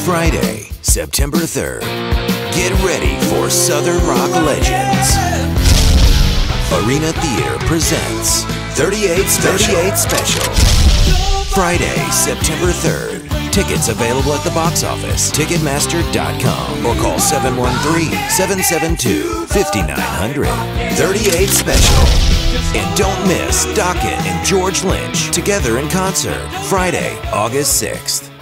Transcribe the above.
Friday, September 3rd. Get ready for Southern Rock Legends. Arena Theater presents 38 Special. Friday, September 3rd. Tickets available at the box office, Ticketmaster.com, or call 713-772-5900. 38 Special. And don't miss Dokken and Lynch together in concert, Friday, August 6th.